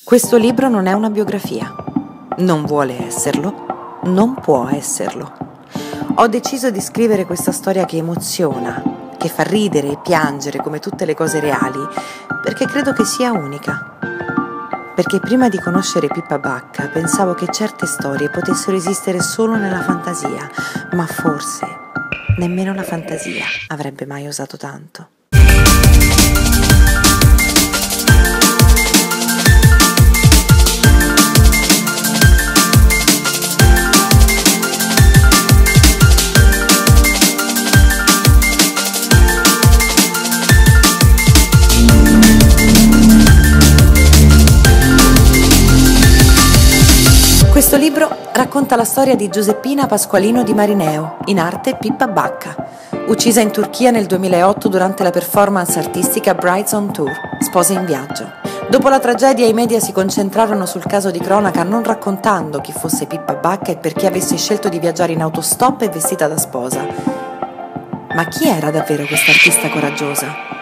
Questo libro non è una biografia. Non vuole esserlo, non può esserlo. Ho deciso di scrivere questa storia che emoziona, che fa ridere e piangere come tutte le cose reali, perché credo che sia unica. Perché prima di conoscere Pippa Bacca pensavo che certe storie potessero esistere solo nella fantasia, ma forse nemmeno la fantasia avrebbe mai osato tanto. Questo libro racconta la storia di Giuseppina Pasqualino di Marineo, in arte Pippa Bacca, uccisa in Turchia nel 2008 durante la performance artistica Brides on Tour, Spose in viaggio. Dopo la tragedia i media si concentrarono sul caso di cronaca non raccontando chi fosse Pippa Bacca e perché avesse scelto di viaggiare in autostop e vestita da sposa. Ma chi era davvero questa artista coraggiosa?